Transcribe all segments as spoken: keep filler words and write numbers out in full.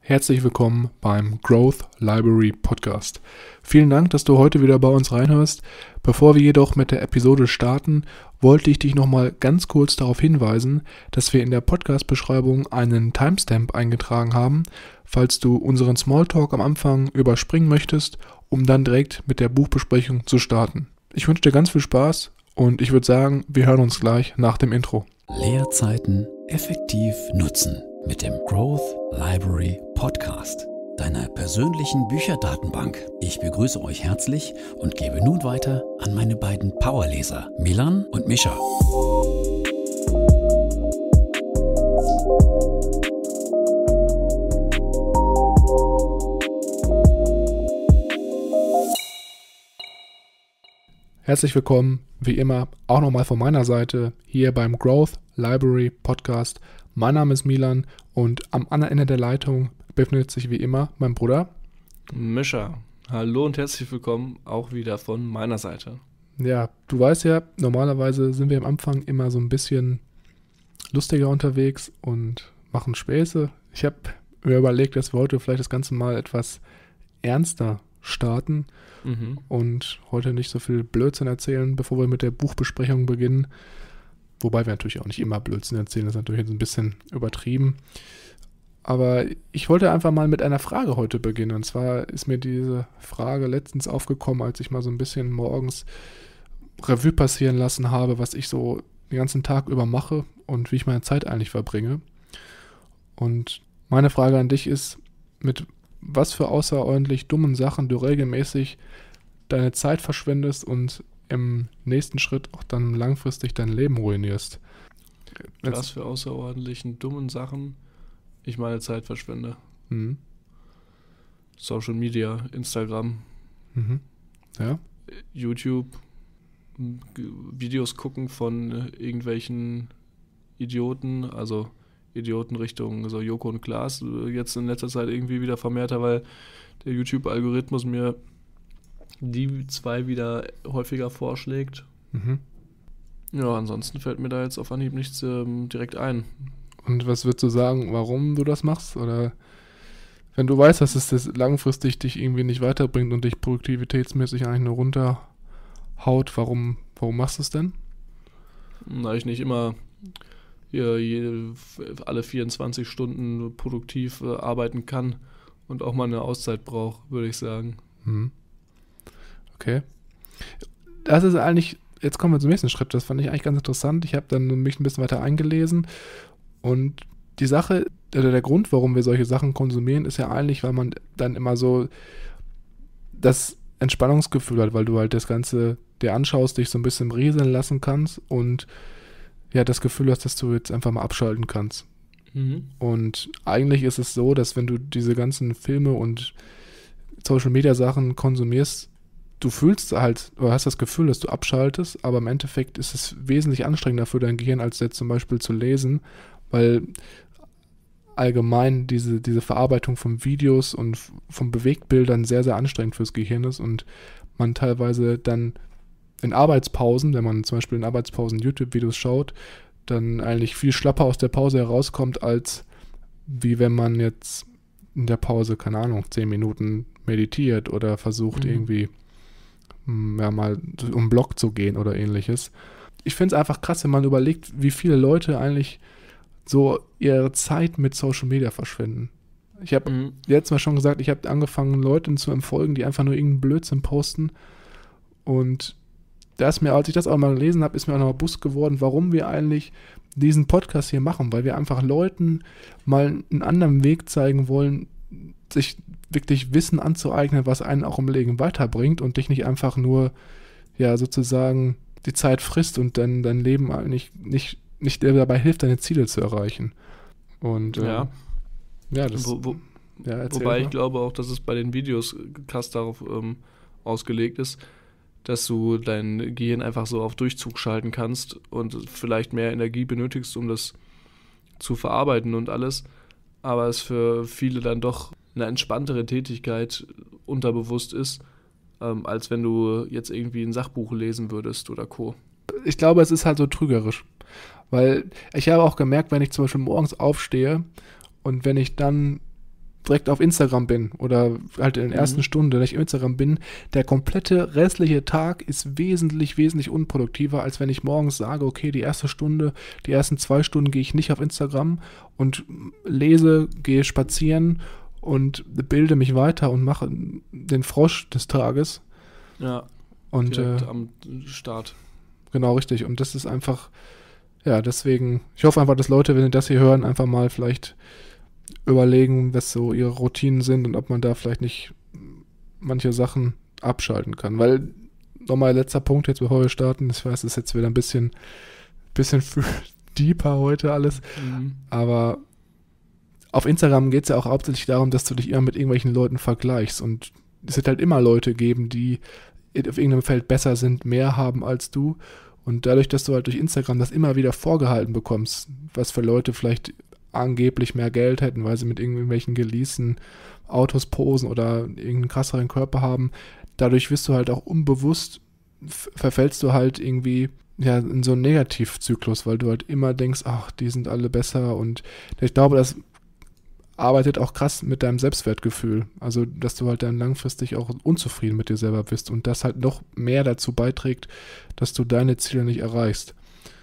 Herzlich willkommen beim Growth Library Podcast. Vielen Dank, dass du heute wieder bei uns reinhörst. Bevor wir jedoch mit der Episode starten, wollte ich dich nochmal ganz kurz darauf hinweisen, dass wir in der Podcast-Beschreibung einen Timestamp eingetragen haben, falls du unseren Smalltalk am Anfang überspringen möchtest, um dann direkt mit der Buchbesprechung zu starten. Ich wünsche dir ganz viel Spaß und ich würde sagen, wir hören uns gleich nach dem Intro. Leerzeiten effektiv nutzen mit dem Growth Library Podcast, deiner persönlichen Bücherdatenbank. Ich begrüße euch herzlich und gebe nun weiter an meine beiden Powerleser, Milan und Mischa. Herzlich willkommen, wie immer, auch nochmal von meiner Seite hier beim Growth Library Podcast. Mein Name ist Milan und am anderen Ende der Leitung befindet sich wie immer mein Bruder Mischa. Hallo und herzlich willkommen auch wieder von meiner Seite. Ja, du weißt ja, normalerweise sind wir am Anfang immer so ein bisschen lustiger unterwegs und machen Späße. Ich habe mir überlegt, dass wir heute vielleicht das Ganze mal etwas ernster starten mhm. und heute nicht so viel Blödsinn erzählen, bevor wir mit der Buchbesprechung beginnen. Wobei wir natürlich auch nicht immer Blödsinn erzählen, das ist natürlich jetzt ein bisschen übertrieben. Aber ich wollte einfach mal mit einer Frage heute beginnen. Und zwar ist mir diese Frage letztens aufgekommen, als ich mal so ein bisschen morgens Revue passieren lassen habe, was ich so den ganzen Tag über mache und wie ich meine Zeit eigentlich verbringe. Und meine Frage an dich ist, mit was für außerordentlich dummen Sachen du regelmäßig deine Zeit verschwendest und im nächsten Schritt auch dann langfristig dein Leben ruinierst. Jetzt, was für außerordentlichen dummen Sachen ich meine Zeit verschwende. Mhm. Social Media, Instagram, mhm. ja. YouTube, Videos gucken von irgendwelchen Idioten, also Idioten Richtung so Joko und Klaas, jetzt in letzter Zeit irgendwie wieder vermehrter, weil der YouTube-Algorithmus mir die zwei wieder häufiger vorschlägt. Mhm. Ja, ansonsten fällt mir da jetzt auf Anhieb nichts ähm, direkt ein. Und was würdest du sagen, warum du das machst? Oder wenn du weißt, dass es das langfristig dich irgendwie nicht weiterbringt und dich produktivitätsmäßig eigentlich nur runterhaut, warum, warum machst du es denn? Na, ich nicht immer hier jede, alle vierundzwanzig Stunden produktiv äh, arbeiten kann und auch mal eine Auszeit brauche, würde ich sagen. Mhm. Okay. Das ist eigentlich, jetzt kommen wir zum nächsten Schritt, das fand ich eigentlich ganz interessant. Ich habe dann mich ein bisschen weiter eingelesen und die Sache, oder der Grund, warum wir solche Sachen konsumieren, ist ja eigentlich, weil man dann immer so das Entspannungsgefühl hat, weil du halt das Ganze dir anschaust, dich so ein bisschen rieseln lassen kannst und ja, das Gefühl hast, dass du jetzt einfach mal abschalten kannst. Mhm. Und eigentlich ist es so, dass wenn du diese ganzen Filme und Social-Media-Sachen konsumierst, du fühlst halt, oder hast das Gefühl, dass du abschaltest, aber im Endeffekt ist es wesentlich anstrengender für dein Gehirn, als jetzt zum Beispiel zu lesen, weil allgemein diese, diese Verarbeitung von Videos und von Bewegtbildern sehr, sehr anstrengend fürs Gehirn ist und man teilweise dann in Arbeitspausen, wenn man zum Beispiel in Arbeitspausen YouTube-Videos schaut, dann eigentlich viel schlapper aus der Pause herauskommt, als wie wenn man jetzt in der Pause, keine Ahnung, zehn Minuten meditiert oder versucht mhm. irgendwie ja, mal um den Block zu gehen oder ähnliches. Ich finde es einfach krass, wenn man überlegt, wie viele Leute eigentlich so ihre Zeit mit Social Media verschwenden. Ich habe mhm. jetzt mal schon gesagt, ich habe angefangen, Leuten zu entfolgen, die einfach nur irgendeinen Blödsinn posten und da ist mir, als ich das auch mal gelesen habe, ist mir auch noch mal bewusst geworden, warum wir eigentlich diesen Podcast hier machen, weil wir einfach Leuten mal einen anderen Weg zeigen wollen, sich wirklich Wissen anzueignen, was einen auch im Leben weiterbringt und dich nicht einfach nur, ja, sozusagen die Zeit frisst und dann dein Leben eigentlich nicht, nicht dabei hilft, deine Ziele zu erreichen. Und äh, ja. ja, das wo, wo, ja, Wobei mal. Ich glaube auch, dass es bei den Videos krass darauf ähm, ausgelegt ist, dass du dein Gehirn einfach so auf Durchzug schalten kannst und vielleicht mehr Energie benötigst, um das zu verarbeiten und alles, aber es für viele dann doch eine entspanntere Tätigkeit unterbewusst ist, ähm, als wenn du jetzt irgendwie ein Sachbuch lesen würdest oder Co. Ich glaube, es ist halt so trügerisch, weil ich habe auch gemerkt, wenn ich zum Beispiel morgens aufstehe und wenn ich dann direkt auf Instagram bin oder halt in der ersten Mhm. Stunde, wenn ich auf Instagram bin, der komplette restliche Tag ist wesentlich, wesentlich unproduktiver, als wenn ich morgens sage, okay, die erste Stunde, die ersten zwei Stunden gehe ich nicht auf Instagram und lese, gehe spazieren und bilde mich weiter und mache den Frosch des Tages. Ja, Und direkt äh, am Start. genau richtig. Und das ist einfach, ja, deswegen, ich hoffe einfach, dass Leute, wenn sie das hier hören, einfach mal vielleicht überlegen, was so ihre Routinen sind und ob man da vielleicht nicht manche Sachen abschalten kann. Weil, nochmal letzter Punkt jetzt, bevor wir starten, ich weiß, es ist jetzt wieder ein bisschen, bisschen deeper heute alles, Mhm. aber auf Instagram geht es ja auch hauptsächlich darum, dass du dich immer mit irgendwelchen Leuten vergleichst und es wird halt immer Leute geben, die auf irgendeinem Feld besser sind, mehr haben als du und dadurch, dass du halt durch Instagram das immer wieder vorgehalten bekommst, was für Leute vielleicht angeblich mehr Geld hätten, weil sie mit irgendwelchen geleasten Autos posen oder irgendeinen krasseren Körper haben, dadurch wirst du halt auch unbewusst, f- verfällst du halt irgendwie ja, in so einen Negativzyklus, weil du halt immer denkst, ach, die sind alle besser und ich glaube, das arbeitet auch krass mit deinem Selbstwertgefühl. Also, dass du halt dann langfristig auch unzufrieden mit dir selber bist und das halt noch mehr dazu beiträgt, dass du deine Ziele nicht erreichst.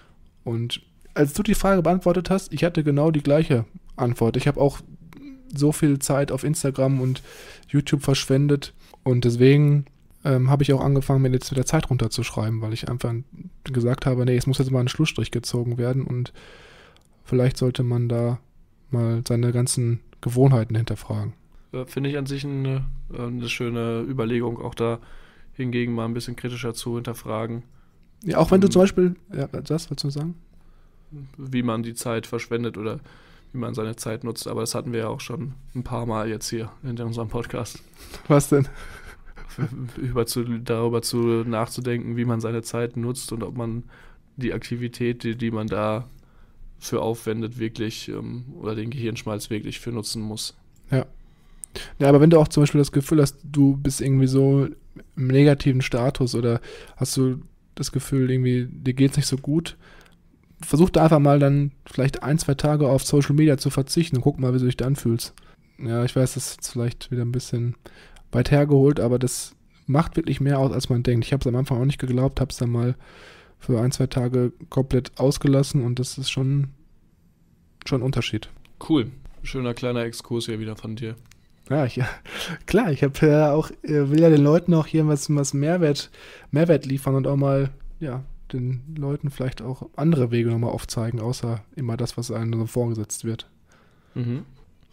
Und als du die Frage beantwortet hast, ich hatte genau die gleiche Antwort. Ich habe auch so viel Zeit auf Instagram und YouTube verschwendet und deswegen ähm, habe ich auch angefangen, mir jetzt wieder Zeit runterzuschreiben, weil ich einfach gesagt habe, nee, es muss jetzt mal ein Schlussstrich gezogen werden und vielleicht sollte man da mal seine ganzen Gewohnheiten hinterfragen. Ja, finde ich an sich eine, eine schöne Überlegung, auch da hingegen mal ein bisschen kritischer zu hinterfragen, Ja, auch wenn du Mhm. zum Beispiel, ja, das wolltest du sagen? wie man die Zeit verschwendet oder wie man seine Zeit nutzt. Aber das hatten wir ja auch schon ein paar Mal jetzt hier in unserem Podcast. Was denn? Über zu, darüber zu nachzudenken, wie man seine Zeit nutzt und ob man die Aktivität, die, die man da für aufwendet, wirklich ähm, oder den Gehirnschmalz wirklich für nutzen muss. Ja, aber wenn du auch zum Beispiel das Gefühl hast, du bist irgendwie so im negativen Status oder hast du das Gefühl, irgendwie, dir geht's nicht so gut, versuch da einfach mal dann vielleicht ein, zwei Tage auf Social Media zu verzichten und guck mal, wie du dich dann fühlst. Ja, ich weiß, das ist jetzt vielleicht wieder ein bisschen weit hergeholt, aber das macht wirklich mehr aus, als man denkt. Ich habe es am Anfang auch nicht geglaubt, habe es dann mal für ein, zwei Tage komplett ausgelassen und das ist schon, schon ein Unterschied. Cool. Schöner kleiner Exkurs hier wieder von dir. Ja, ich, klar, ich habe ja auch, äh, will ja den Leuten auch hier was, was Mehrwert, Mehrwert liefern und auch mal, ja, den Leuten vielleicht auch andere Wege nochmal aufzeigen, außer immer das, was einem so vorgesetzt wird. Mhm.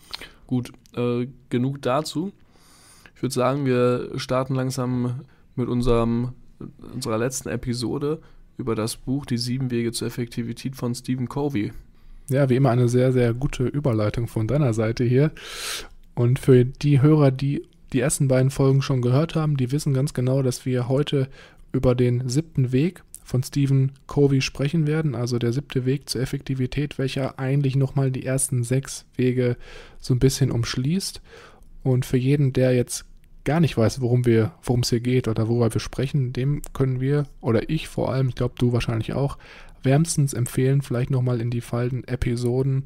Gut, äh, genug dazu. Ich würde sagen, wir starten langsam mit unserem, unserer letzten Episode über das Buch Die sieben Wege zur Effektivität von Stephen Covey. Ja, wie immer eine sehr, sehr gute Überleitung von deiner Seite hier. Und für die Hörer, die die ersten beiden Folgen schon gehört haben, die wissen ganz genau, dass wir heute über den siebten Weg von Stephen Covey sprechen werden, also der siebte Weg zur Effektivität, welcher eigentlich nochmal die ersten sechs Wege so ein bisschen umschließt. Und für jeden, der jetzt gar nicht weiß, worum wir, worum es hier geht oder worüber wir sprechen, dem können wir, oder ich vor allem, ich glaube du wahrscheinlich auch, wärmstens empfehlen, vielleicht nochmal in die falschen Episoden,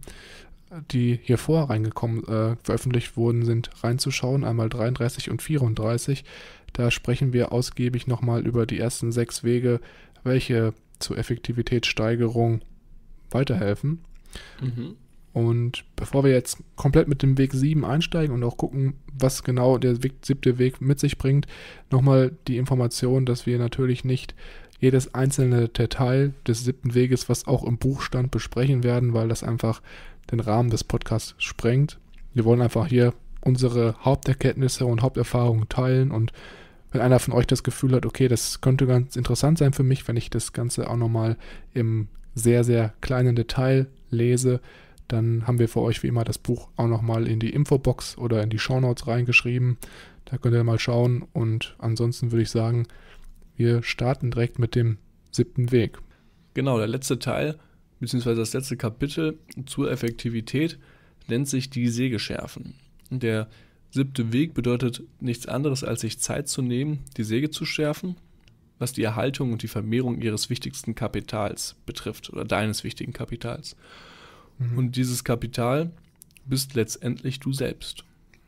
die hier vorher reingekommen, äh, veröffentlicht wurden, sind, reinzuschauen, einmal dreiunddreißig und vierunddreißig. Da sprechen wir ausgiebig nochmal über die ersten sechs Wege, welche zur Effektivitätssteigerung weiterhelfen. Mhm. Und bevor wir jetzt komplett mit dem Weg sieben einsteigen und auch gucken, was genau der Weg, siebte Weg mit sich bringt, nochmal die Information, dass wir natürlich nicht jedes einzelne Detail des siebten Weges, was auch im Buch stand, besprechen werden, weil das einfach den Rahmen des Podcasts sprengt. Wir wollen einfach hier unsere Haupterkenntnisse und Haupterfahrungen teilen und wenn einer von euch das Gefühl hat, okay, das könnte ganz interessant sein für mich, wenn ich das Ganze auch nochmal im sehr, sehr kleinen Detail lese, dann haben wir für euch wie immer das Buch auch nochmal in die Infobox oder in die Shownotes reingeschrieben. Da könnt ihr mal schauen und ansonsten würde ich sagen, wir starten direkt mit dem siebten Weg. Genau, der letzte Teil, beziehungsweise das letzte Kapitel zur Effektivität nennt sich die Säge schärfen. Der siebte Weg bedeutet nichts anderes, als sich Zeit zu nehmen, die Säge zu schärfen, was die Erhaltung und die Vermehrung ihres wichtigsten Kapitals betrifft oder deines wichtigen Kapitals. Mhm. Und dieses Kapital bist letztendlich du selbst.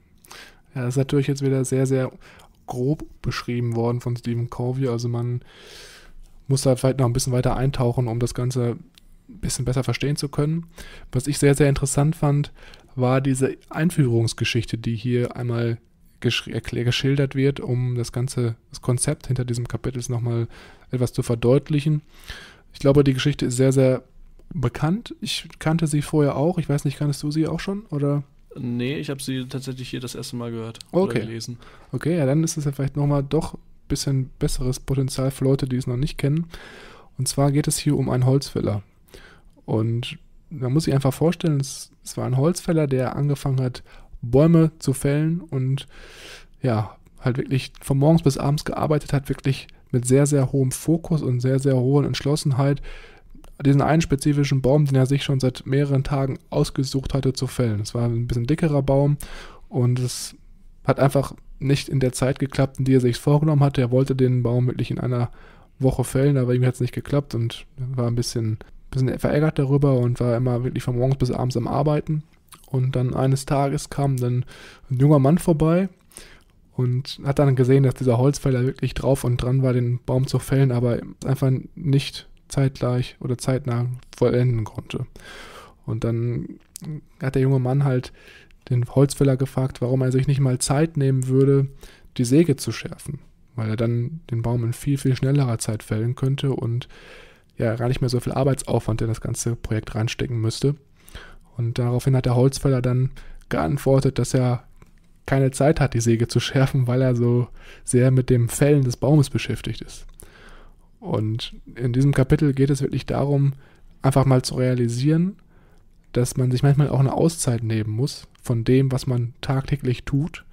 Ja, das ist natürlich jetzt wieder sehr, sehr grob beschrieben worden von Stephen Covey. Also man muss da vielleicht noch ein bisschen weiter eintauchen, um das Ganze ein bisschen besser verstehen zu können. Was ich sehr, sehr interessant fand, war diese Einführungsgeschichte, die hier einmal gesch- erklär- geschildert wird, um das ganze, das Konzept hinter diesem Kapitel nochmal etwas zu verdeutlichen. Ich glaube, die Geschichte ist sehr, sehr bekannt. Ich kannte sie vorher auch. Ich weiß nicht, kanntest du sie auch schon, oder? Nee, ich habe sie tatsächlich hier das erste Mal gehört Okay. oder gelesen. Okay, ja, dann ist es ja vielleicht nochmal doch ein bisschen besseres Potenzial für Leute, die es noch nicht kennen. Und zwar geht es hier um einen Holzfäller. Und man muss sich einfach vorstellen, es, es war ein Holzfäller, der angefangen hat, Bäume zu fällen und ja, halt wirklich von morgens bis abends gearbeitet hat, wirklich mit sehr, sehr hohem Fokus und sehr, sehr hoher Entschlossenheit, diesen einen spezifischen Baum, den er sich schon seit mehreren Tagen ausgesucht hatte, zu fällen. Es war ein bisschen dickerer Baum und es hat einfach nicht in der Zeit geklappt, in die er sich vorgenommen hatte. Er wollte den Baum wirklich in einer Woche fällen, aber irgendwie hat es nicht geklappt und war ein bisschen, bisschen verärgert darüber und war immer wirklich von morgens bis abends am Arbeiten. Und dann eines Tages kam dann ein junger Mann vorbei und hat dann gesehen, dass dieser Holzfäller wirklich drauf und dran war, den Baum zu fällen, aber einfach nicht zeitgleich oder zeitnah vollenden konnte. Und dann hat der junge Mann halt den Holzfäller gefragt, warum er sich nicht mal Zeit nehmen würde, die Säge zu schärfen, weil er dann den Baum in viel, viel schnellerer Zeit fällen könnte und ja gar nicht mehr so viel Arbeitsaufwand in das ganze Projekt reinstecken müsste. Und daraufhin hat der Holzfäller dann geantwortet, dass er keine Zeit hat, die Säge zu schärfen, weil er so sehr mit dem Fällen des Baumes beschäftigt ist. Und in diesem Kapitel geht es wirklich darum, einfach mal zu realisieren, dass man sich manchmal auch eine Auszeit nehmen muss von dem, was man tagtäglich tut,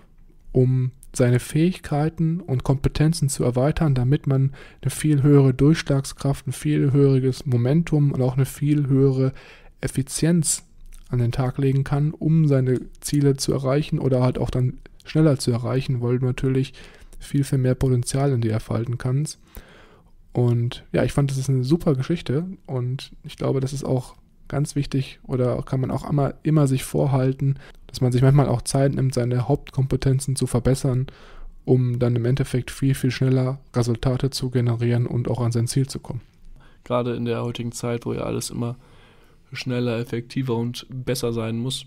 um seine Fähigkeiten und Kompetenzen zu erweitern, damit man eine viel höhere Durchschlagskraft, ein viel höheres Momentum und auch eine viel höhere Effizienz an den Tag legen kann, um seine Ziele zu erreichen oder halt auch dann schneller zu erreichen, weil du natürlich viel, viel mehr Potenzial in dir entfalten kannst. Und ja, ich fand, das ist eine super Geschichte und ich glaube, das ist auch ganz wichtig oder kann man auch immer, immer sich vorhalten, dass man sich manchmal auch Zeit nimmt, seine Hauptkompetenzen zu verbessern, um dann im Endeffekt viel, viel schneller Resultate zu generieren und auch an sein Ziel zu kommen. Gerade in der heutigen Zeit, wo ja alles immer schneller, effektiver und besser sein muss,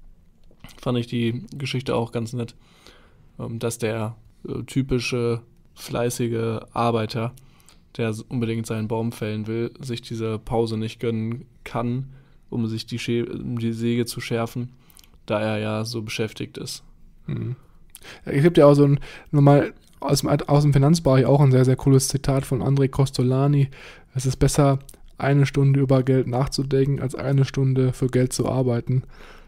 fand ich die Geschichte auch ganz nett, dass der typische fleißige Arbeiter, der unbedingt seinen Baum fällen will, sich diese Pause nicht gönnen kann, um sich die, Schä- um die Säge zu schärfen, da er ja so beschäftigt ist. Mhm. Es gibt ja auch so ein, nochmal aus dem, aus dem Finanzbereich auch ein sehr, sehr cooles Zitat von André Costolani. Es ist besser, eine Stunde über Geld nachzudenken, als eine Stunde für Geld zu arbeiten.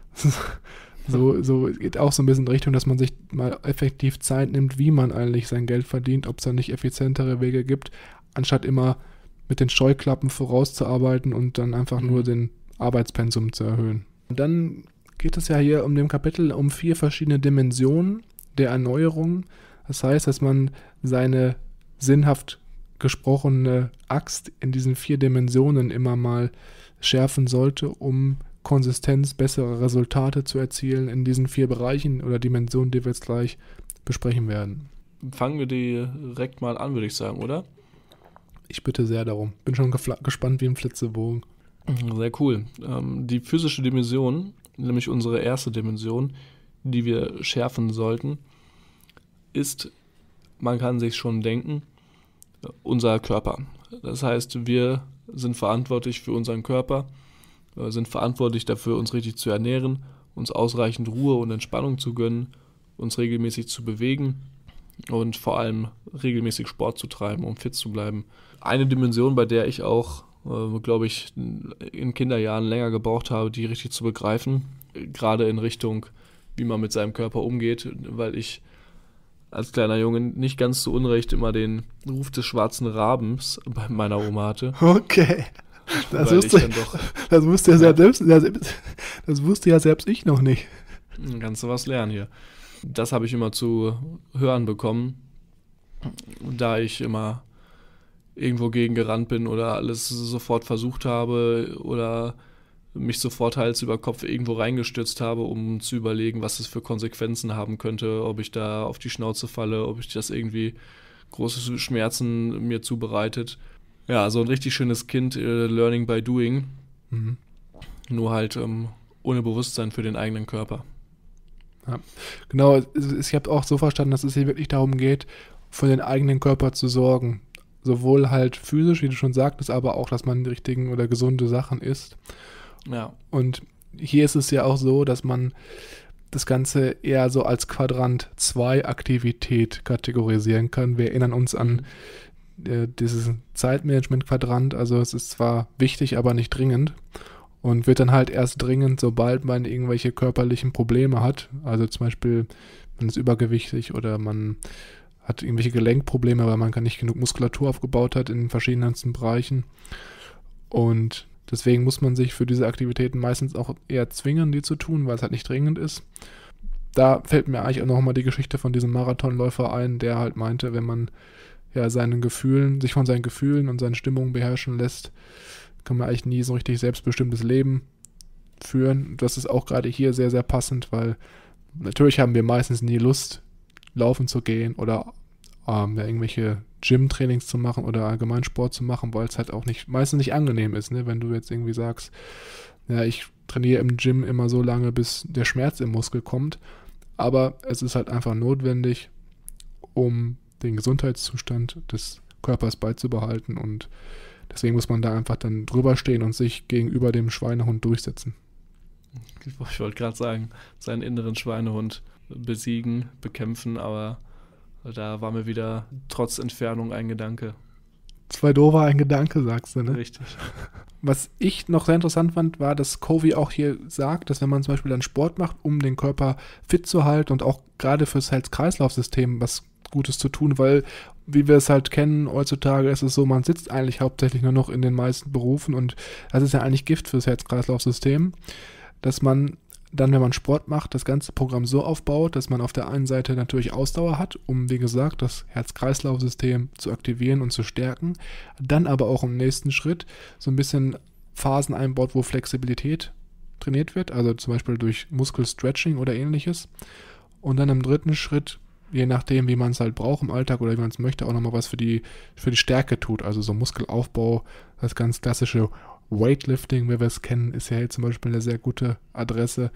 So, so geht auch so ein bisschen in Richtung, dass man sich mal effektiv Zeit nimmt, wie man eigentlich sein Geld verdient, ob es da nicht effizientere Wege gibt, anstatt immer mit den Scheuklappen vorauszuarbeiten und dann einfach nur den Arbeitspensum zu erhöhen. Und dann geht es ja hier um dem Kapitel um vier verschiedene Dimensionen der Erneuerung. Das heißt, dass man seine sinnhaft gesprochene Axt in diesen vier Dimensionen immer mal schärfen sollte, um Konsistenz, bessere Resultate zu erzielen in diesen vier Bereichen oder Dimensionen, die wir jetzt gleich besprechen werden. Fangen wir direkt mal an, würde ich sagen, oder? Ich bitte sehr darum. Bin schon gefla- gespannt wie ein Flitzebogen. Sehr cool. Ähm, die physische Dimension, nämlich unsere erste Dimension, die wir schärfen sollten, ist, man kann sich schon denken, unser Körper. Das heißt, wir sind verantwortlich für unseren Körper, äh, sind verantwortlich dafür, uns richtig zu ernähren, uns ausreichend Ruhe und Entspannung zu gönnen, uns regelmäßig zu bewegen und vor allem regelmäßig Sport zu treiben, um fit zu bleiben. Eine Dimension, bei der ich auch, äh, glaube ich, in Kinderjahren länger gebraucht habe, die richtig zu begreifen, gerade in Richtung, wie man mit seinem Körper umgeht, weil ich als kleiner Junge nicht ganz zu Unrecht immer den Ruf des schwarzen Rabens bei meiner Oma hatte. Okay. Das, weil wusste, ich dann doch, das, wusste ja selbst, das wusste ja selbst ich noch nicht. Kannst du was lernen hier. Das habe ich immer zu hören bekommen, da ich immer irgendwo gegen gerannt bin oder alles sofort versucht habe oder mich sofort Hals über Kopf irgendwo reingestürzt habe, um zu überlegen, was es für Konsequenzen haben könnte, ob ich da auf die Schnauze falle, ob ich das irgendwie große Schmerzen mir zubereitet. Ja, so ein richtig schönes Kind, äh, Learning by Doing, Mhm. nur halt ähm, ohne Bewusstsein für den eigenen Körper. Ja. Genau, es- es- ich habe auch so verstanden, dass es hier wirklich darum geht, für den eigenen Körper zu sorgen. Sowohl halt physisch, wie du schon sagtest, aber auch, dass man die richtigen oder gesunde Sachen isst. Ja, Und hier ist es ja auch so, dass man das Ganze eher so als Quadrant zwei Aktivität kategorisieren kann. Wir erinnern uns an äh, dieses Zeitmanagement-Quadrant. Also es ist zwar wichtig, aber nicht dringend. Und wird dann halt erst dringend, sobald man irgendwelche körperlichen Probleme hat. Also zum Beispiel, man ist übergewichtig oder man hat irgendwelche Gelenkprobleme, weil man gar nicht genug Muskulatur aufgebaut hat in den verschiedensten Bereichen. Und deswegen muss man sich für diese Aktivitäten meistens auch eher zwingen, die zu tun, weil es halt nicht dringend ist. Da fällt mir eigentlich auch nochmal die Geschichte von diesem Marathonläufer ein, der halt meinte, wenn man ja seinen Gefühlen, sich von seinen Gefühlen und seinen Stimmungen beherrschen lässt, kann man eigentlich nie so richtig selbstbestimmtes Leben führen. Das ist auch gerade hier sehr, sehr passend, weil natürlich haben wir meistens nie Lust, laufen zu gehen oder ähm, ja, irgendwelche Gym-Trainings zu machen oder allgemein Sport zu machen, weil es halt auch nicht, meistens nicht angenehm ist, ne? Wenn du jetzt irgendwie sagst, ja, ich trainiere im Gym immer so lange, bis der Schmerz im Muskel kommt, aber es ist halt einfach notwendig, um den Gesundheitszustand des Körpers beizubehalten und deswegen muss man da einfach dann drüber stehen und sich gegenüber dem Schweinehund durchsetzen. ich wollte gerade sagen, seinen inneren Schweinehund besiegen, bekämpfen, aber da war mir wieder trotz Entfernung ein Gedanke. Zwei doofer ein Gedanke, sagst du, ne? Richtig. Was ich noch sehr interessant fand, war, dass Covey auch hier sagt, dass wenn man zum Beispiel dann Sport macht, um den Körper fit zu halten und auch gerade fürs Herz-Kreislauf-System was Gutes zu tun, weil, wie wir es halt kennen, heutzutage ist es so, man sitzt eigentlich hauptsächlich nur noch in den meisten Berufen und das ist ja eigentlich Gift fürs Herz-Kreislauf-System, dass man dann, wenn man Sport macht, das ganze Programm so aufbaut, dass man auf der einen Seite natürlich Ausdauer hat, um, wie gesagt, das Herz-Kreislauf-System zu aktivieren und zu stärken, dann aber auch im nächsten Schritt so ein bisschen Phasen einbaut, wo Flexibilität trainiert wird, also zum Beispiel durch Muskelstretching oder ähnliches. Und dann im dritten Schritt, je nachdem, wie man es halt braucht im Alltag oder wie man es möchte, auch nochmal was für die, für die Stärke tut, also so Muskelaufbau, das ganz klassische Weightlifting, wie wir es kennen, ist ja hier zum Beispiel eine sehr gute Adresse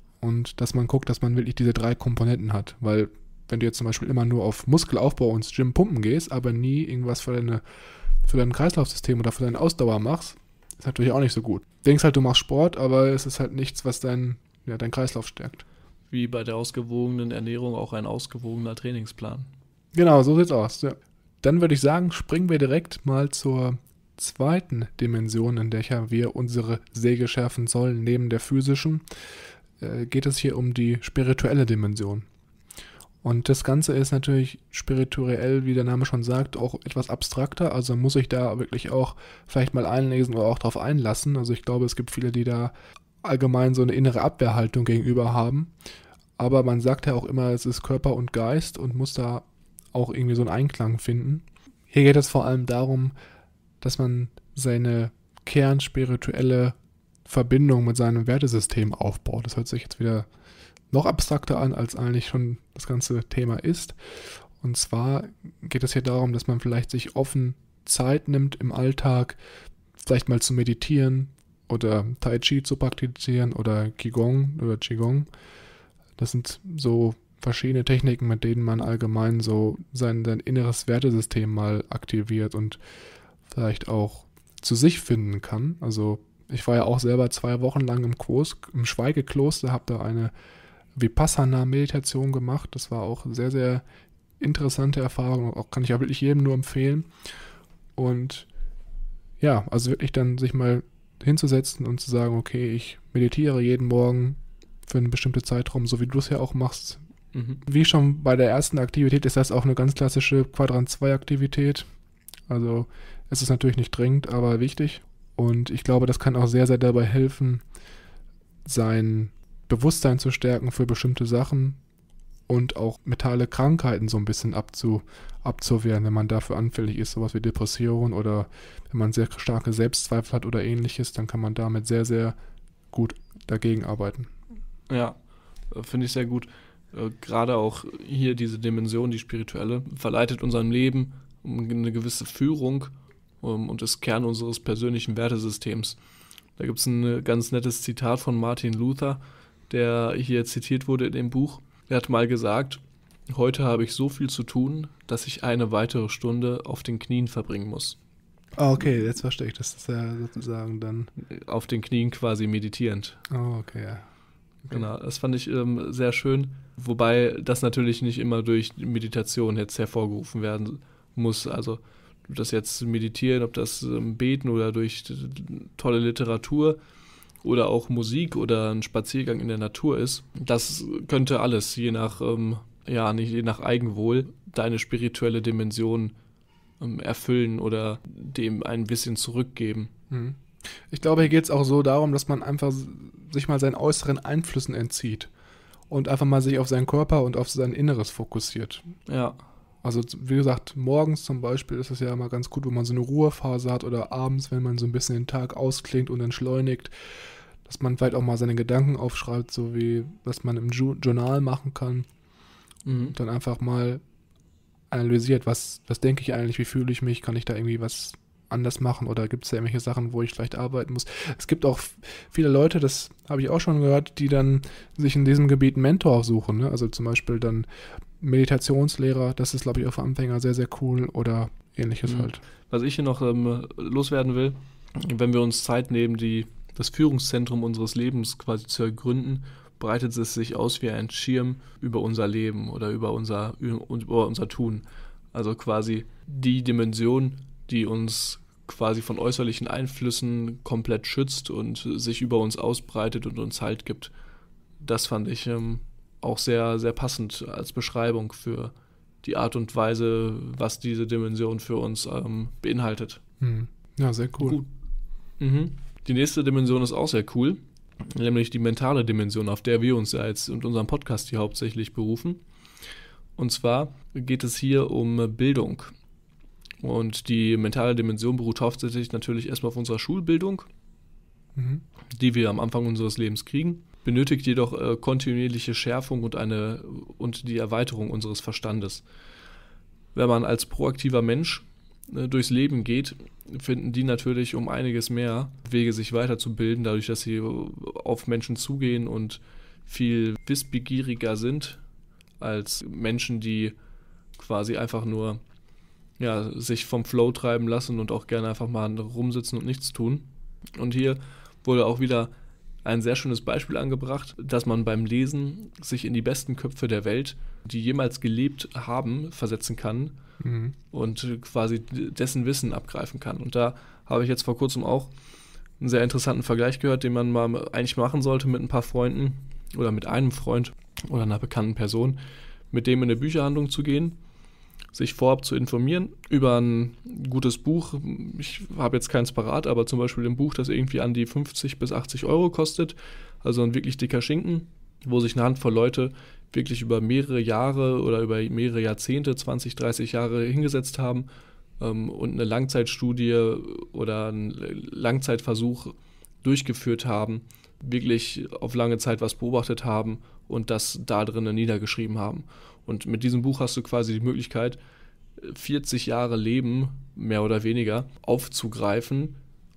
und dass man guckt, dass man wirklich diese drei Komponenten hat, weil wenn du jetzt zum Beispiel immer nur auf Muskelaufbau und Gym pumpen gehst, aber nie irgendwas für, deine, für dein Kreislaufsystem oder für deine Ausdauer machst, ist natürlich auch nicht so gut. Du denkst halt, du machst Sport, aber es ist halt nichts, was dein, ja, dein Kreislauf stärkt. Wie bei der ausgewogenen Ernährung auch ein ausgewogener Trainingsplan. Genau, so sieht's aus. Ja. Dann würde ich sagen, springen wir direkt mal zur zweiten Dimension, in der wir unsere Säge schärfen sollen, neben der physischen, äh, geht es hier um die spirituelle Dimension. Und das Ganze ist natürlich spirituell, wie der Name schon sagt, auch etwas abstrakter, also muss ich da wirklich auch vielleicht mal einlesen oder auch drauf einlassen. Also ich glaube, es gibt viele, die da allgemein so eine innere Abwehrhaltung gegenüber haben, aber man sagt ja auch immer, es ist Körper und Geist und muss da auch irgendwie so einen Einklang finden. Hier geht es vor allem darum, dass man seine kernspirituelle Verbindung mit seinem Wertesystem aufbaut. Das hört sich jetzt wieder noch abstrakter an, als eigentlich schon das ganze Thema ist. Und zwar geht es hier darum, dass man vielleicht sich offen Zeit nimmt im Alltag, vielleicht mal zu meditieren oder Tai Chi zu praktizieren oder Qigong oder Qigong. Das sind so verschiedene Techniken, mit denen man allgemein so sein, sein inneres Wertesystem mal aktiviert und vielleicht auch zu sich finden kann. Also ich war ja auch selber zwei Wochen lang im Kurs, im Schweigekloster, habe da eine Vipassana-Meditation gemacht. Das war auch sehr, sehr interessante Erfahrung. Auch kann ich auch wirklich jedem nur empfehlen. Und ja, also wirklich dann sich mal hinzusetzen und zu sagen, okay, ich meditiere jeden Morgen für einen bestimmten Zeitraum, so wie du es ja auch machst. Mhm. Wie schon bei der ersten Aktivität ist das auch eine ganz klassische Quadrant zwei Aktivität. Also es ist natürlich nicht dringend, aber wichtig. Und ich glaube, das kann auch sehr, sehr dabei helfen, sein Bewusstsein zu stärken für bestimmte Sachen und auch mentale Krankheiten so ein bisschen abzu, abzuwehren, wenn man dafür anfällig ist, sowas wie Depression oder wenn man sehr starke Selbstzweifel hat oder ähnliches, dann kann man damit sehr, sehr gut dagegen arbeiten. Ja, äh, finde ich sehr gut. Äh, Gerade auch hier diese Dimension, die spirituelle, verleitet unserem Leben um eine gewisse Führung um, und ist Kern unseres persönlichen Wertesystems. Da gibt es ein äh, ganz nettes Zitat von Martin Luther, der hier zitiert wurde in dem Buch. Er hat mal gesagt: Heute habe ich so viel zu tun, dass ich eine weitere Stunde auf den Knien verbringen muss. Ah, okay, jetzt verstehe ich. Das ist ja sozusagen dann... Auf den Knien quasi meditierend. Oh, okay, ja. Okay. Genau, das fand ich ähm, sehr schön. Wobei das natürlich nicht immer durch Meditation jetzt hervorgerufen werden muss. Also ob das jetzt Meditieren, ob das ähm, Beten oder durch tolle Literatur oder auch Musik oder ein Spaziergang in der Natur ist, das könnte alles, je nach, ähm, ja, nicht je nach Eigenwohl, deine spirituelle Dimension ähm, erfüllen oder dem ein bisschen zurückgeben. Mhm. Ich glaube, hier geht es auch so darum, dass man einfach sich mal seinen äußeren Einflüssen entzieht und einfach mal sich auf seinen Körper und auf sein Inneres fokussiert. Ja. Also wie gesagt, morgens zum Beispiel ist es ja immer ganz gut, wenn man so eine Ruhephase hat oder abends, wenn man so ein bisschen den Tag ausklingt und entschleunigt, dass man vielleicht auch mal seine Gedanken aufschreibt, so wie was man im Ju- Journal machen kann. Mhm. Und dann einfach mal analysiert, was, was denke ich eigentlich, wie fühle ich mich, kann ich da irgendwie was anders machen oder gibt es da irgendwelche Sachen, wo ich vielleicht arbeiten muss. Es gibt auch f- viele Leute, das habe ich auch schon gehört, die dann sich in diesem Gebiet einen Mentor suchen, ne? Also zum Beispiel dann Meditationslehrer, das ist, glaube ich, auch für Anfänger sehr, sehr cool oder ähnliches Mhm. halt. Was ich hier noch ähm, loswerden will, wenn wir uns Zeit nehmen, die, das Führungszentrum unseres Lebens quasi zu ergründen, breitet es sich aus wie ein Schirm über unser Leben oder über unser, über unser Tun. Also quasi die Dimension, die uns quasi von äußerlichen Einflüssen komplett schützt und sich über uns ausbreitet und uns Halt gibt. Das fand ich ähm, auch sehr, sehr passend als Beschreibung für die Art und Weise, was diese Dimension für uns ähm, beinhaltet. Hm. Ja, sehr cool. Gut. Mhm. Die nächste Dimension ist auch sehr cool, nämlich die mentale Dimension, auf der wir uns ja jetzt in unserem Podcast hier hauptsächlich berufen. Und zwar geht es hier um Bildung. Und die mentale Dimension beruht hauptsächlich natürlich erstmal auf unserer Schulbildung, Mhm. die wir am Anfang unseres Lebens kriegen, benötigt jedoch äh, kontinuierliche Schärfung und, eine, und die Erweiterung unseres Verstandes. Wenn man als proaktiver Mensch äh, durchs Leben geht, finden die natürlich um einiges mehr Wege, sich weiterzubilden, dadurch, dass sie auf Menschen zugehen und viel wissbegieriger sind als Menschen, die quasi einfach nur ja, sich vom Flow treiben lassen und auch gerne einfach mal rumsitzen und nichts tun. Und hier wurde auch wieder ein sehr schönes Beispiel angebracht, dass man beim Lesen sich in die besten Köpfe der Welt, die jemals gelebt haben, versetzen kann Mhm. und quasi dessen Wissen abgreifen kann. Und da habe ich jetzt vor kurzem auch einen sehr interessanten Vergleich gehört, den man mal eigentlich machen sollte mit ein paar Freunden oder mit einem Freund oder einer bekannten Person, mit dem in eine Bücherhandlung zu gehen, sich vorab zu informieren über ein gutes Buch. Ich habe jetzt keins parat, aber zum Beispiel ein Buch, das irgendwie an die fünfzig bis achtzig Euro kostet, also ein wirklich dicker Schinken, wo sich eine Handvoll Leute wirklich über mehrere Jahre oder über mehrere Jahrzehnte, zwanzig, dreißig Jahre hingesetzt haben ähm, und eine Langzeitstudie oder einen Langzeitversuch durchgeführt haben, wirklich auf lange Zeit was beobachtet haben und das da drinnen niedergeschrieben haben. Und mit diesem Buch hast du quasi die Möglichkeit, vierzig Jahre Leben, mehr oder weniger, aufzugreifen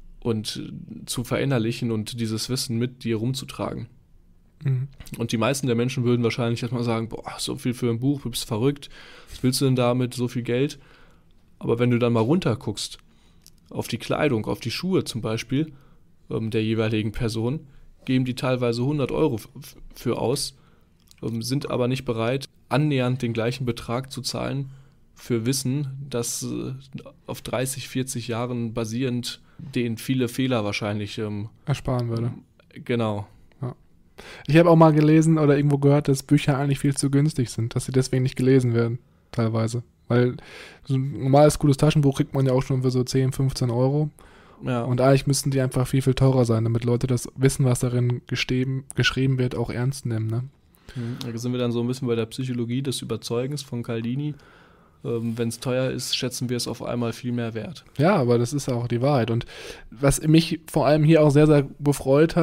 und zu verinnerlichen und dieses Wissen mit dir rumzutragen. Mhm. Und die meisten der Menschen würden wahrscheinlich erstmal sagen, boah, so viel für ein Buch, du bist verrückt, was willst du denn damit, so viel Geld? Aber wenn du dann mal runterguckst, auf die Kleidung, auf die Schuhe zum Beispiel, ähm, der jeweiligen Person, geben die teilweise hundert Euro f- für aus, ähm, sind aber nicht bereit, annähernd den gleichen Betrag zu zahlen für Wissen, das äh, auf dreißig, vierzig Jahren basierend, denen viele Fehler wahrscheinlich ähm, Ersparen würde. genau. Ich habe auch mal gelesen oder irgendwo gehört, dass Bücher eigentlich viel zu günstig sind, dass sie deswegen nicht gelesen werden, teilweise. Weil so ein normales, gutes Taschenbuch kriegt man ja auch schon für so zehn, fünfzehn Euro. Ja. Und eigentlich müssten die einfach viel, viel teurer sein, damit Leute das Wissen, was darin gesteben, geschrieben wird, auch ernst nehmen. Ne? Da sind wir dann so ein bisschen bei der Psychologie des Überzeugens von Cialdini. Ähm, wenn es teuer ist, schätzen wir es auf einmal viel mehr wert. Ja, aber das ist auch die Wahrheit. Und was mich vor allem hier auch sehr, sehr befreut hat,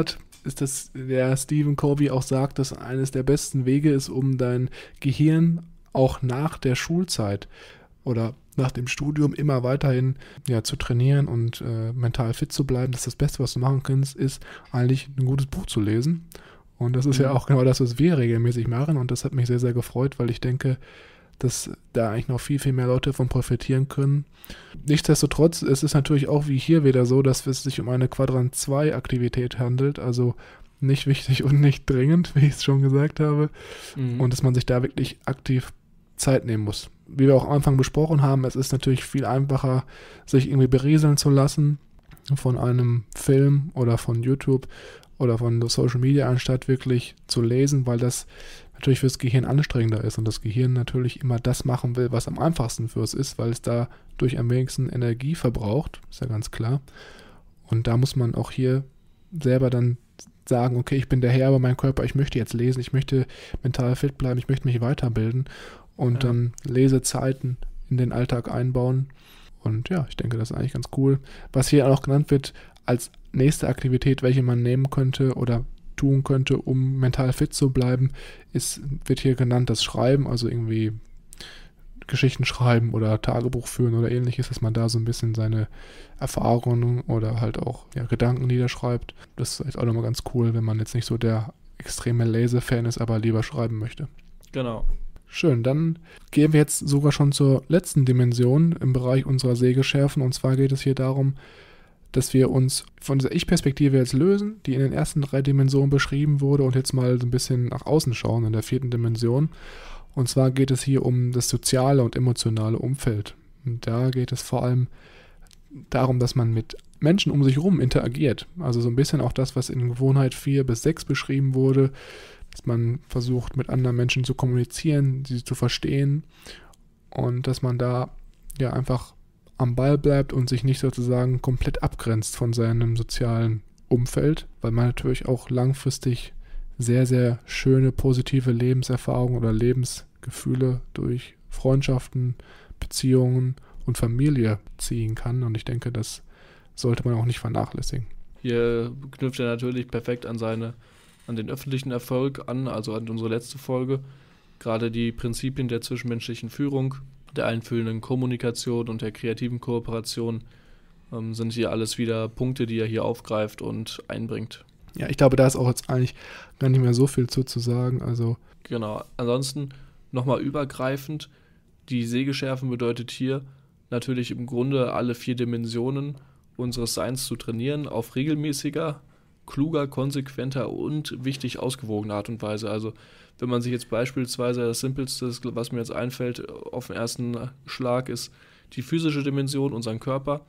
ist, dass der Stephen Covey auch sagt, dass eines der besten Wege ist, um dein Gehirn auch nach der Schulzeit oder nach dem Studium immer weiterhin ja, zu trainieren und äh, mental fit zu bleiben, dass das Beste, was du machen kannst, ist eigentlich ein gutes Buch zu lesen. Und das ist mhm. ja auch genau das, was wir regelmäßig machen. Und das hat mich sehr, sehr gefreut, weil ich denke, dass da eigentlich noch viel, viel mehr Leute davon profitieren können. Nichtsdestotrotz, es ist natürlich auch wie hier wieder so, dass es sich um eine Quadrant zwei Aktivität handelt, also nicht wichtig und nicht dringend, wie ich es schon gesagt habe. Mhm. Und dass man sich da wirklich aktiv Zeit nehmen muss. Wie wir auch am Anfang besprochen haben, es ist natürlich viel einfacher, sich irgendwie berieseln zu lassen von einem Film oder von YouTube oder von Social Media, anstatt wirklich zu lesen, weil das natürlich fürs Gehirn anstrengender ist und das Gehirn natürlich immer das machen will, was am einfachsten für es ist, weil es dadurch am wenigsten Energie verbraucht, ist ja ganz klar. Und da muss man auch hier selber dann sagen, okay, ich bin der Herr über meinen Körper, ich möchte jetzt lesen, ich möchte mental fit bleiben, ich möchte mich weiterbilden und ja. dann Lesezeiten in den Alltag einbauen. Und ja, ich denke, das ist eigentlich ganz cool. Was hier auch genannt wird als nächste Aktivität, welche man nehmen könnte oder tun könnte, um mental fit zu bleiben, ist, wird hier genannt das Schreiben, also irgendwie Geschichten schreiben oder Tagebuch führen oder ähnliches, dass man da so ein bisschen seine Erfahrungen oder halt auch ja, Gedanken niederschreibt. Das ist auch nochmal ganz cool, wenn man jetzt nicht so der extreme Lesefan ist, aber lieber schreiben möchte. Genau. Schön, dann gehen wir jetzt sogar schon zur letzten Dimension im Bereich unserer Sehgeschärfen. Und zwar geht es hier darum, dass wir uns von dieser Ich-Perspektive jetzt lösen, die in den ersten drei Dimensionen beschrieben wurde, und jetzt mal so ein bisschen nach außen schauen in der vierten Dimension. Und zwar geht es hier um das soziale und emotionale Umfeld. Und da geht es vor allem darum, dass man mit Menschen um sich herum interagiert. Also so ein bisschen auch das, was in Gewohnheit vier bis sechs beschrieben wurde, dass man versucht, mit anderen Menschen zu kommunizieren, sie zu verstehen und dass man da ja einfach am Ball bleibt und sich nicht sozusagen komplett abgrenzt von seinem sozialen Umfeld, weil man natürlich auch langfristig sehr, sehr schöne, positive Lebenserfahrungen oder Lebensgefühle durch Freundschaften, Beziehungen und Familie ziehen kann. Und ich denke, das sollte man auch nicht vernachlässigen. Hier knüpft er natürlich perfekt an seine, an den öffentlichen Erfolg an, also an unsere letzte Folge. Gerade die Prinzipien der zwischenmenschlichen Führung, der einfühlenden Kommunikation und der kreativen Kooperation ähm, sind hier alles wieder Punkte, die er hier aufgreift und einbringt. Ja, ich glaube, da ist auch jetzt eigentlich gar nicht mehr so viel zu, zu sagen. Also genau, ansonsten nochmal übergreifend, die Sehgeschärfen bedeutet hier natürlich im Grunde alle vier Dimensionen unseres Seins zu trainieren, auf regelmäßiger, kluger, konsequenter und wichtig ausgewogener Art und Weise. Also wenn man sich jetzt beispielsweise das Simpelste, was mir jetzt einfällt, auf den ersten Schlag ist die physische Dimension, unseren Körper,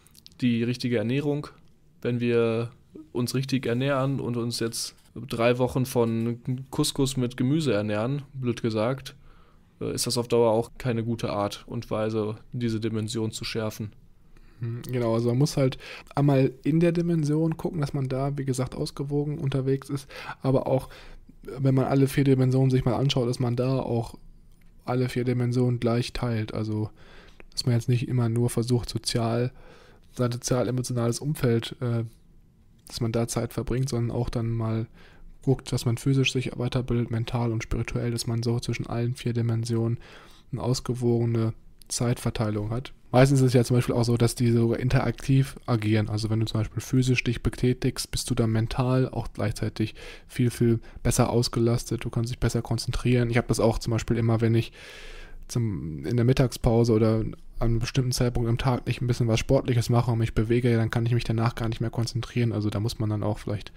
die richtige Ernährung. Wenn wir uns richtig ernähren und uns jetzt drei Wochen von Couscous mit Gemüse ernähren, blöd gesagt, ist das auf Dauer auch keine gute Art und Weise, diese Dimension zu schärfen. Genau, also man muss halt einmal in der Dimension gucken, dass man da, wie gesagt, ausgewogen unterwegs ist, aber auch, wenn man alle vier Dimensionen sich mal anschaut, dass man da auch alle vier Dimensionen gleich teilt. Also, dass man jetzt nicht immer nur versucht, sozial, sein sozial-emotionales Umfeld, äh, dass man da Zeit verbringt, sondern auch dann mal guckt, dass man physisch sich weiterbildet, mental und spirituell, dass man so zwischen allen vier Dimensionen eine ausgewogene Zeitverteilung hat. Meistens ist es ja zum Beispiel auch so, dass die sogar interaktiv agieren. Also wenn du zum Beispiel physisch dich betätigst, bist du dann mental auch gleichzeitig viel, viel besser ausgelastet. Du kannst dich besser konzentrieren. Ich habe das auch zum Beispiel immer, wenn ich zum, in der Mittagspause oder an einem bestimmten Zeitpunkt am Tag nicht ein bisschen was Sportliches mache und mich bewege, dann kann ich mich danach gar nicht mehr konzentrieren. Also da muss man dann auch vielleicht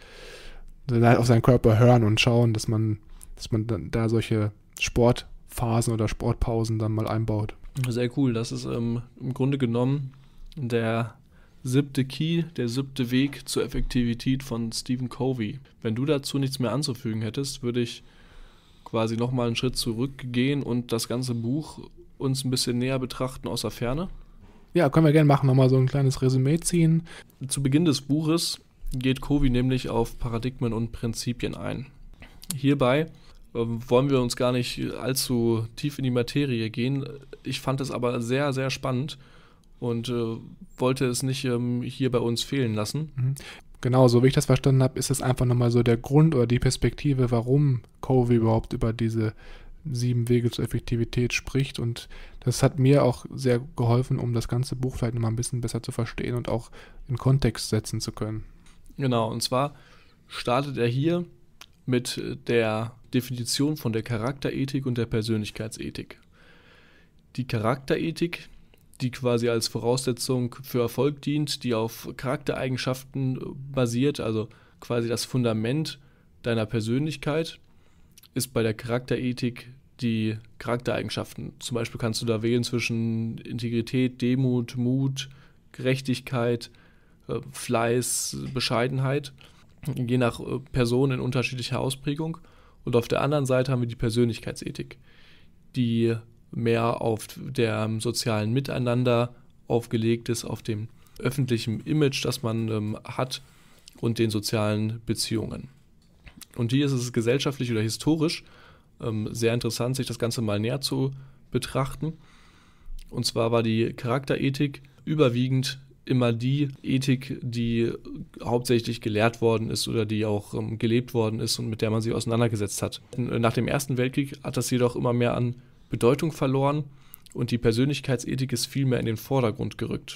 auf seinen Körper hören und schauen, dass man, dass man dann da solche Sportphasen oder Sportpausen dann mal einbaut. Sehr cool. Das ist ähm, im Grunde genommen der siebte Key, der siebte Weg zur Effektivität von Stephen Covey. Wenn du dazu nichts mehr anzufügen hättest, würde ich quasi nochmal einen Schritt zurückgehen und das ganze Buch uns ein bisschen näher betrachten aus der Ferne. Ja, können wir gerne machen, nochmal so ein kleines Resümee ziehen. Zu Beginn des Buches geht Covey nämlich auf Paradigmen und Prinzipien ein. Hierbei wollen wir uns gar nicht allzu tief in die Materie gehen. Ich fand es aber sehr, sehr spannend und äh, wollte es nicht ähm, hier bei uns fehlen lassen. Genau, so wie ich das verstanden habe, ist es einfach nochmal so der Grund oder die Perspektive, warum Covey überhaupt über diese sieben Wege zur Effektivität spricht. Und das hat mir auch sehr geholfen, um das ganze Buch vielleicht nochmal ein bisschen besser zu verstehen und auch in Kontext setzen zu können. Genau, und zwar startet er hier mit der Definition von der Charakterethik und der Persönlichkeitsethik. Die Charakterethik, die quasi als Voraussetzung für Erfolg dient, die auf Charaktereigenschaften basiert, also quasi das Fundament deiner Persönlichkeit, ist bei der Charakterethik die Charaktereigenschaften. Zum Beispiel kannst du da wählen zwischen Integrität, Demut, Mut, Gerechtigkeit, Fleiß, Bescheidenheit, je nach Person in unterschiedlicher Ausprägung. Und auf der anderen Seite haben wir die Persönlichkeitsethik, die mehr auf dem sozialen Miteinander aufgelegt ist, auf dem öffentlichen Image, das man ähm, hat und den sozialen Beziehungen. Und hier ist es gesellschaftlich oder historisch ähm, sehr interessant, sich das Ganze mal näher zu betrachten. Und zwar war die Charakterethik überwiegend immer die Ethik, die hauptsächlich gelehrt worden ist oder die auch ähm, gelebt worden ist und mit der man sich auseinandergesetzt hat. Nach dem Ersten Weltkrieg hat das jedoch immer mehr an Bedeutung verloren und die Persönlichkeitsethik ist viel mehr in den Vordergrund gerückt.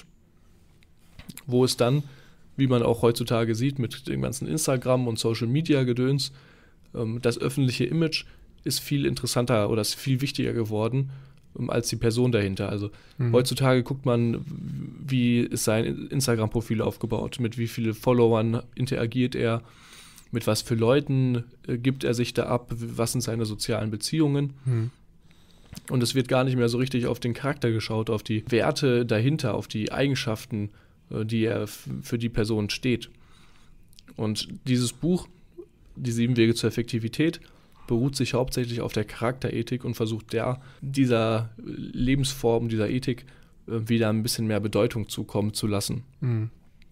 Wo es dann, wie man auch heutzutage sieht, mit dem ganzen Instagram und Social Media Gedöns, ähm, das öffentliche Image ist viel interessanter oder ist viel wichtiger geworden ähm, als die Person dahinter. Also mhm. heutzutage guckt man, wie ist sein Instagram-Profil aufgebaut, mit wie vielen Followern interagiert er, mit was für Leuten äh, gibt er sich da ab, was sind seine sozialen Beziehungen. Mhm. Und es wird gar nicht mehr so richtig auf den Charakter geschaut, auf die Werte dahinter, auf die Eigenschaften, die er f- für die Person steht. Und dieses Buch, die sieben Wege zur Effektivität, beruht sich hauptsächlich auf der Charakterethik und versucht der, dieser Lebensform, dieser Ethik wieder ein bisschen mehr Bedeutung zukommen zu lassen. Mhm.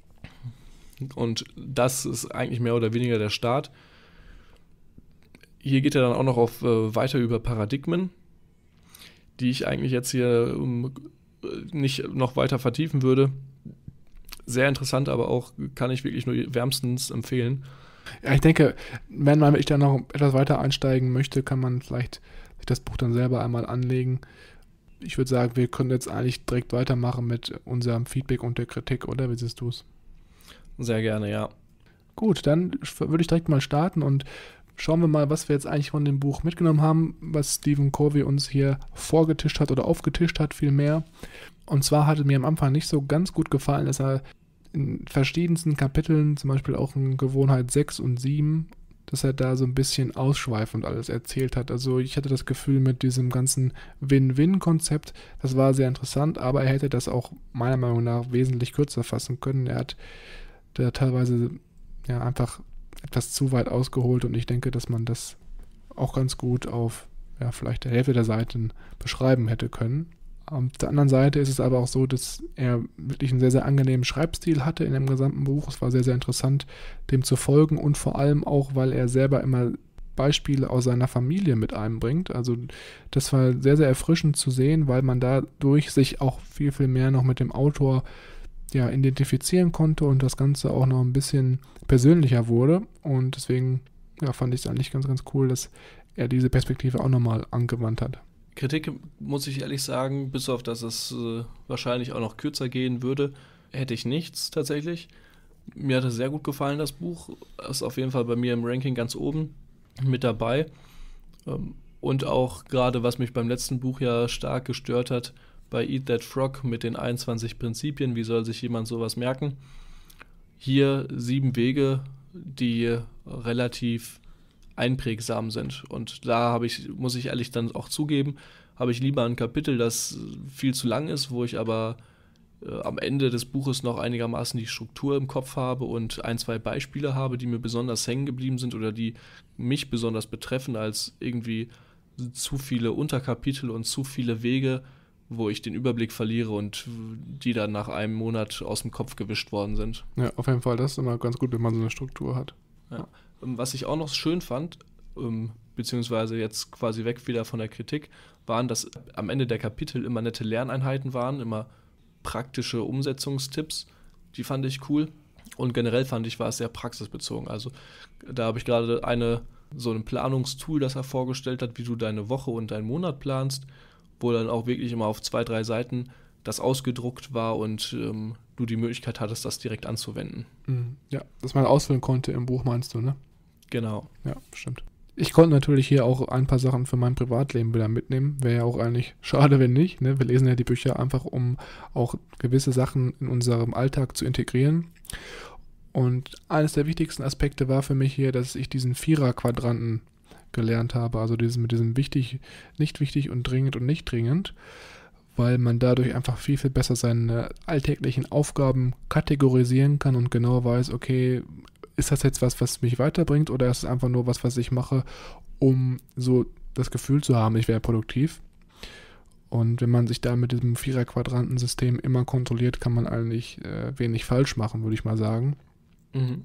Und das ist eigentlich mehr oder weniger der Start. Hier geht er dann auch noch auf äh, weiter über Paradigmen, die ich eigentlich jetzt hier um, nicht noch weiter vertiefen würde. Sehr interessant, aber auch kann ich wirklich nur wärmstens empfehlen. Ja, ich denke, wenn man ich da noch etwas weiter einsteigen möchte, kann man vielleicht sich das Buch dann selber einmal anlegen. Ich würde sagen, wir können jetzt eigentlich direkt weitermachen mit unserem Feedback und der Kritik, oder? Wie siehst du es? Sehr gerne, ja. Gut, dann würde ich direkt mal starten und schauen wir mal, was wir jetzt eigentlich von dem Buch mitgenommen haben, was Stephen Covey uns hier vorgetischt hat oder aufgetischt hat vielmehr. Und zwar hatte mir am Anfang nicht so ganz gut gefallen, dass er in verschiedensten Kapiteln, zum Beispiel auch in Gewohnheit sechs und sieben, dass er da so ein bisschen ausschweifend alles erzählt hat. Also ich hatte das Gefühl mit diesem ganzen Win-Win-Konzept, das war sehr interessant, aber er hätte das auch meiner Meinung nach wesentlich kürzer fassen können. Er hat da teilweise ja einfach etwas zu weit ausgeholt und ich denke, dass man das auch ganz gut auf ja, vielleicht der Hälfte der Seiten beschreiben hätte können. Auf der anderen Seite ist es aber auch so, dass er wirklich einen sehr, sehr angenehmen Schreibstil hatte in dem gesamten Buch. Es war sehr, sehr interessant, dem zu folgen und vor allem auch, weil er selber immer Beispiele aus seiner Familie mit einbringt. Also das war sehr, sehr erfrischend zu sehen, weil man dadurch sich auch viel, viel mehr noch mit dem Autor ja, identifizieren konnte und das Ganze auch noch ein bisschen persönlicher wurde. Und deswegen ja, fand ich es eigentlich ganz, ganz cool, dass er diese Perspektive auch nochmal angewandt hat. Kritik, muss ich ehrlich sagen, bis auf, dass es äh, wahrscheinlich auch noch kürzer gehen würde, hätte ich nichts tatsächlich. Mir hat es sehr gut gefallen, das Buch. Ist auf jeden Fall bei mir im Ranking ganz oben mit dabei. Ähm, und auch gerade, was mich beim letzten Buch ja stark gestört hat, bei Eat That Frog mit den einundzwanzig Prinzipien, wie soll sich jemand sowas merken? Hier sieben Wege, die relativ einprägsam sind. Und da habe ich, muss ich ehrlich dann auch zugeben, habe ich lieber ein Kapitel, das viel zu lang ist, wo ich aber äh, am Ende des Buches noch einigermaßen die Struktur im Kopf habe und ein, zwei Beispiele habe, die mir besonders hängen geblieben sind oder die mich besonders betreffen, als irgendwie zu viele Unterkapitel und zu viele Wege, wo ich den Überblick verliere und die dann nach einem Monat aus dem Kopf gewischt worden sind. Ja, auf jeden Fall, das ist immer ganz gut, wenn man so eine Struktur hat. Ja. Was ich auch noch schön fand, ähm, beziehungsweise jetzt quasi weg wieder von der Kritik, waren, dass am Ende der Kapitel immer nette Lerneinheiten waren, immer praktische Umsetzungstipps. Die fand ich cool. Und generell fand ich, war es sehr praxisbezogen. Also da habe ich gerade eine, so ein Planungstool, das er vorgestellt hat, wie du deine Woche und deinen Monat planst, wo dann auch wirklich immer auf zwei, drei Seiten das ausgedruckt war und ähm, du die Möglichkeit hattest, das direkt anzuwenden. Ja, dass man ausfüllen konnte im Buch, meinst du, ne? Genau. Ja, stimmt. Ich konnte natürlich hier auch ein paar Sachen für mein Privatleben wieder mitnehmen. Wäre ja auch eigentlich schade, wenn nicht. Ne? Wir lesen ja die Bücher einfach, um auch gewisse Sachen in unserem Alltag zu integrieren. Und eines der wichtigsten Aspekte war für mich hier, dass ich diesen Vierer-Quadranten gelernt habe. Also dieses, mit diesem wichtig, nicht wichtig und dringend und nicht dringend, weil man dadurch einfach viel, viel besser seine alltäglichen Aufgaben kategorisieren kann und genau weiß, okay, ist das jetzt was, was mich weiterbringt oder ist es einfach nur was, was ich mache, um so das Gefühl zu haben, ich wäre produktiv. Und wenn man sich da mit diesem Vierer-Quadranten-System immer kontrolliert, kann man eigentlich äh, wenig falsch machen, würde ich mal sagen. Mhm.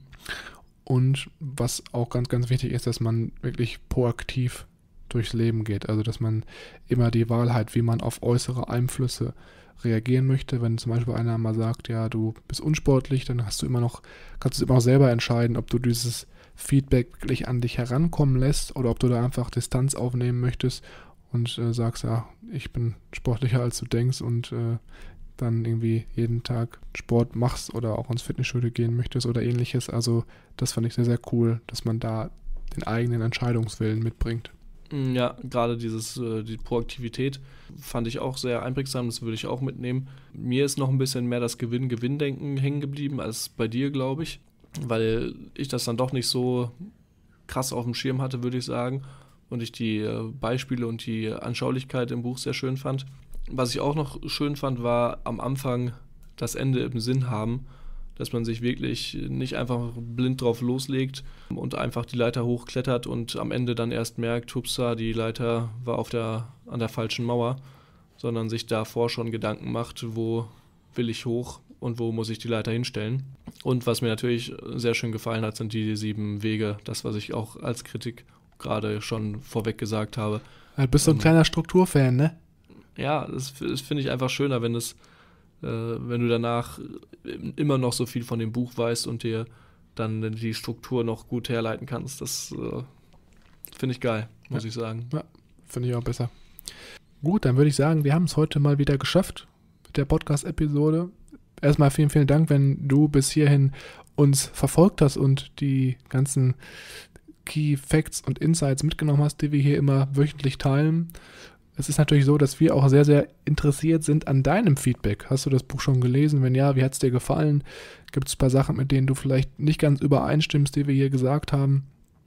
Und was auch ganz, ganz wichtig ist, dass man wirklich proaktiv durchs Leben geht. Also, dass man immer die Wahl hat, wie man auf äußere Einflüsse reagieren möchte. Wenn zum Beispiel einer mal sagt, ja, du bist unsportlich, dann hast du immer noch, kannst du immer noch selber entscheiden, ob du dieses Feedback wirklich an dich herankommen lässt oder ob du da einfach Distanz aufnehmen möchtest und äh, sagst, ja, ich bin sportlicher als du denkst und äh, dann irgendwie jeden Tag Sport machst oder auch ins Fitnessstudio gehen möchtest oder ähnliches. Also das fand ich sehr, sehr cool, dass man da den eigenen Entscheidungswillen mitbringt. Ja, gerade dieses, äh, die Proaktivität fand ich auch sehr einprägsam, das würde ich auch mitnehmen. Mir ist noch ein bisschen mehr das Gewinn-Gewinn-Denken hängen geblieben als bei dir, glaube ich, weil ich das dann doch nicht so krass auf dem Schirm hatte, würde ich sagen, und ich die äh, Beispiele und die Anschaulichkeit im Buch sehr schön fand. Was ich auch noch schön fand, war am Anfang das Ende im Sinn haben, dass man sich wirklich nicht einfach blind drauf loslegt und einfach die Leiter hochklettert und am Ende dann erst merkt, hupsa, die Leiter war auf der, an der falschen Mauer, sondern sich davor schon Gedanken macht, wo will ich hoch und wo muss ich die Leiter hinstellen. Und was mir natürlich sehr schön gefallen hat, sind die sieben Wege, das, was ich auch als Kritik gerade schon vorweg gesagt habe. Du bist so ein ähm, kleiner Strukturfan, ne? Ja, das, das finde ich einfach schöner, wenn es wenn du danach immer noch so viel von dem Buch weißt und dir dann die Struktur noch gut herleiten kannst. Das äh, finde ich geil, muss ja. ich sagen. Ja, finde ich auch besser. Gut, dann würde ich sagen, wir haben es heute mal wieder geschafft mit der Podcast-Episode. Erstmal vielen, vielen Dank, wenn du bis hierhin uns verfolgt hast und die ganzen Key Facts und Insights mitgenommen hast, die wir hier immer wöchentlich teilen. Es ist natürlich so, dass wir auch sehr, sehr interessiert sind an deinem Feedback. Hast du das Buch schon gelesen? Wenn ja, wie hat es dir gefallen? Gibt es ein paar Sachen, mit denen du vielleicht nicht ganz übereinstimmst, die wir hier gesagt haben?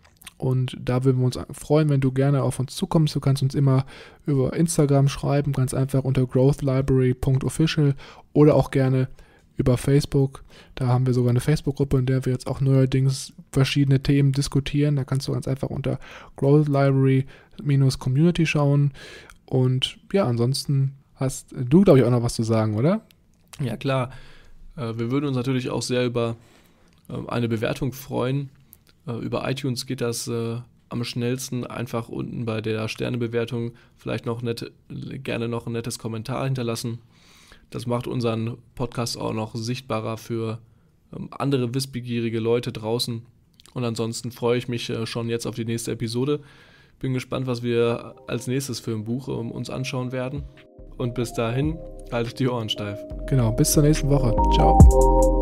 Und da würden wir uns freuen, wenn du gerne auf uns zukommst. Du kannst uns immer über Instagram schreiben, ganz einfach unter growth library punkt official oder auch gerne über Facebook. Da haben wir sogar eine Facebook-Gruppe, in der wir jetzt auch neuerdings verschiedene Themen diskutieren. Da kannst du ganz einfach unter growth library Community schauen. Und ja, ansonsten hast du, glaube ich, auch noch was zu sagen, oder? Ja, klar. Äh, wir würden uns natürlich auch sehr über äh, eine Bewertung freuen. Äh, über iTunes geht das äh, am schnellsten. Einfach unten bei der Sternebewertung vielleicht noch nett, gerne noch ein nettes Kommentar hinterlassen. Das macht unseren Podcast auch noch sichtbarer für ähm, andere wissbegierige Leute draußen. Und ansonsten freue ich mich äh, schon jetzt auf die nächste Episode. Bin gespannt, was wir als nächstes für ein Buch um, uns anschauen werden. Und bis dahin, haltet die Ohren steif. Genau, bis zur nächsten Woche. Ciao.